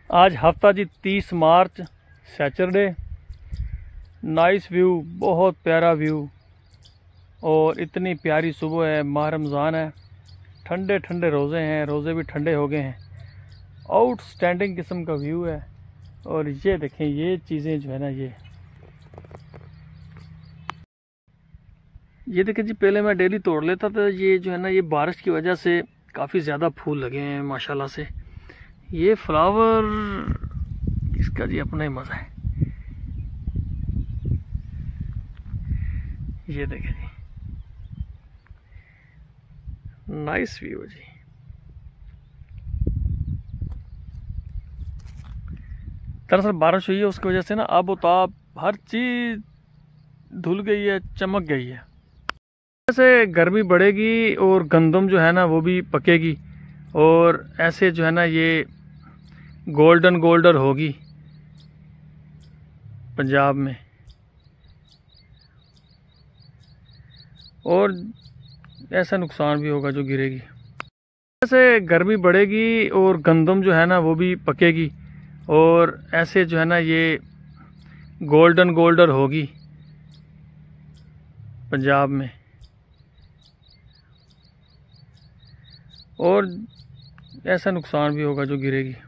आज हफ्ता जी 30 मार्च सैटरडे। नाइस व्यू, बहुत प्यारा व्यू और इतनी प्यारी सुबह है। माह रमज़ान है, ठंडे ठंडे रोज़े हैं, रोज़े भी ठंडे हो गए हैं। आउटस्टैंडिंग किस्म का व्यू है। और ये देखें, ये चीज़ें जो है ना, ये देखें जी, पहले मैं डेली तोड़ लेता था। ये जो है ना, ये बारिश की वजह से काफ़ी ज़्यादा फूल लगे हैं माशाल्लाह से। ये फ्लावर, इसका जी अपना ही मज़ा है। ये देखें जी, नाइस व्यू है जी। दरअसल बारिश हुई है, उसकी वजह से ना आबो ताब हर चीज़ धुल गई है, चमक गई है। ऐसे गर्मी बढ़ेगी और गंदम जो है ना वो भी पकेगी और ऐसे जो है ना ये गोल्डन गोल्डन होगी पंजाब में। और ऐसा नुकसान भी होगा जो गिरेगी। ऐसे गर्मी बढ़ेगी और गंदम जो है ना वो भी पकेगी और ऐसे जो है ना ये गोल्डन गोल्डन होगी पंजाब में। और ऐसा नुकसान भी होगा जो गिरेगी।